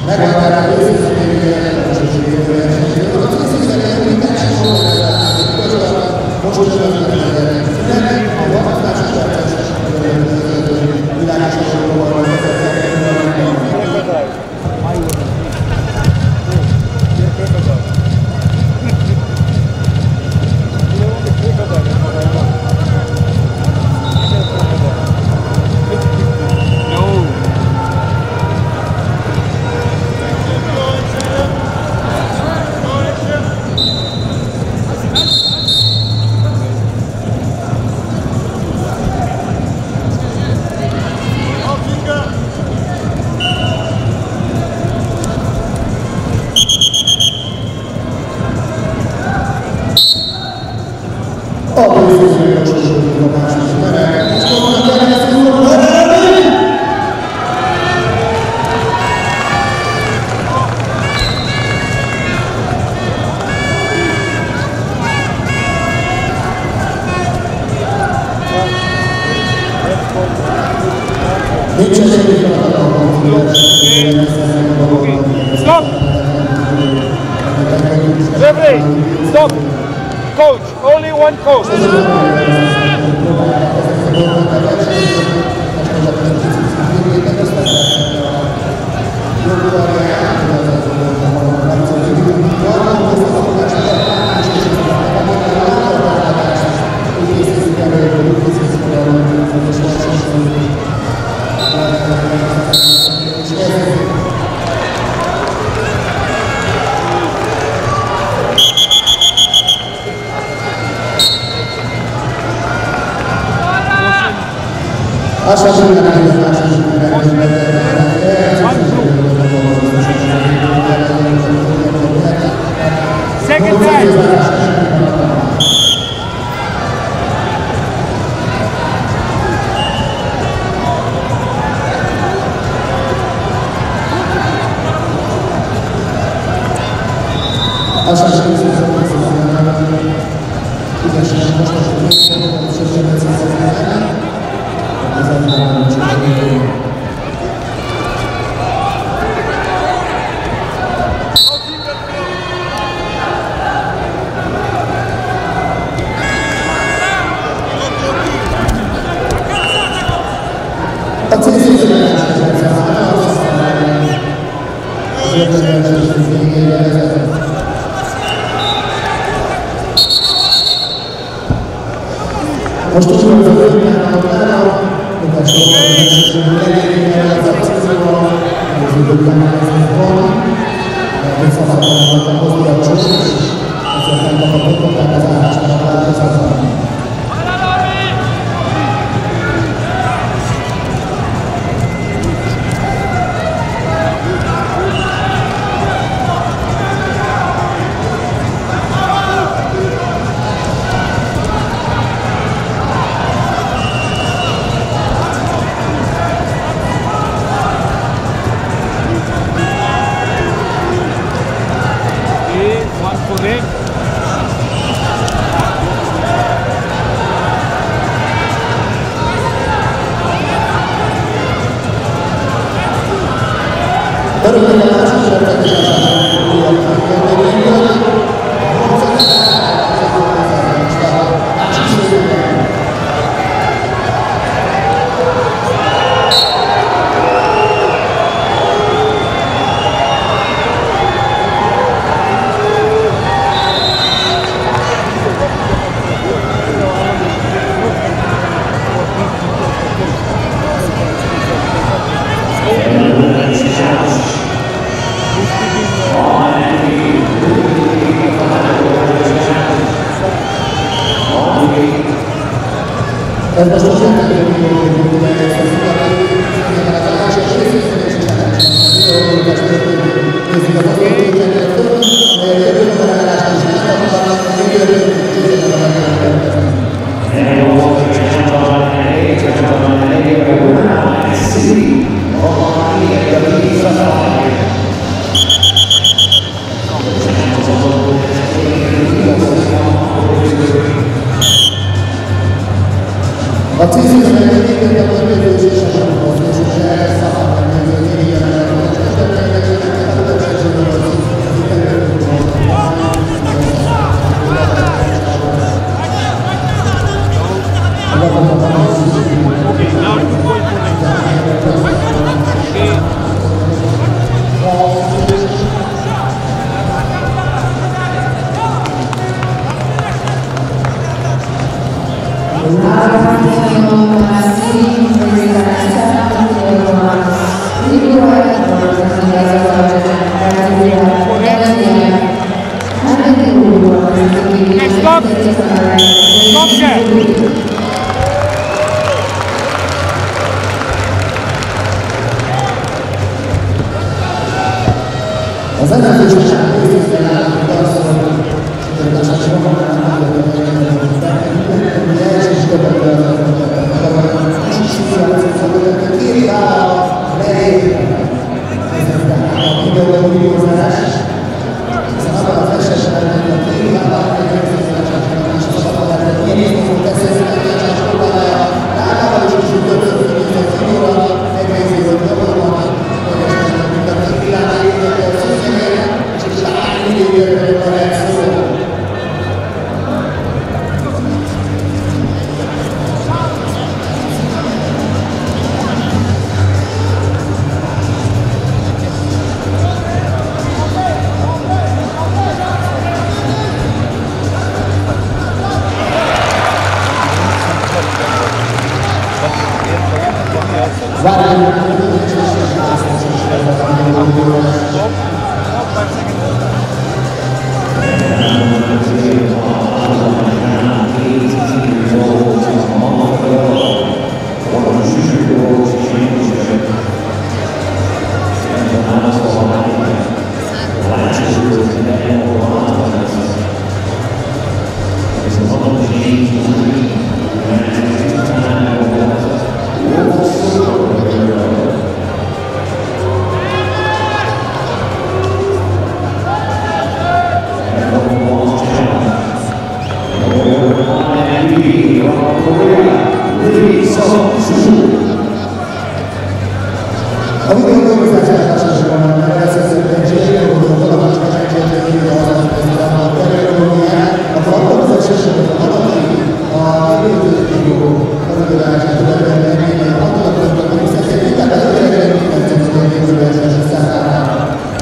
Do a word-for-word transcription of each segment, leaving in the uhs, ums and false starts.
Stop! Referee, stop! Coach, only one coach. Second time. Most úgy van, hogy a utána, hogy a sorban legényel az akcióval, az időben van, visszafoglalnak hozni a csúcs, ezért nem kapottak az állásnak a változatban. Örülök, hogy a ez most az a címzőben egyébként a törvényzős és a sorban, és erre szabadban jövő ilyen a Stop! Stop there! Az ellenzőség részében állnak az, hogy a társadalom első is többet a szituációt két áll lejében. A videózás, hiszen abban az esetben, hogy a két áll lejében és a szabadát kinézünk, beszélünk a kétsás próbálája, de általában is is többször fölnézve a videóra, megnézik, hogy gyakorlóan, hogy a világban és is látni, hogy a reakció. A videózás eltársaságban elszeszedben és elgondolom valamás megcsérteni a terülőményen, akkor abban az esetben az adatai a videózásról előadását követően reményen adatokat, hogy szeszedni, tehát előre mindenki a videózás számára.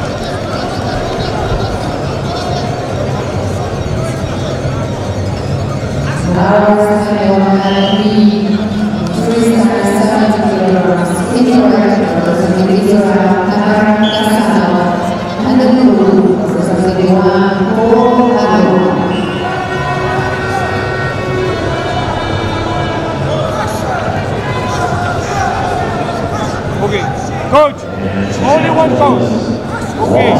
Okay, coach, only one coach. Okay.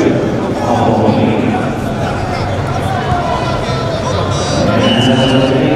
Okay.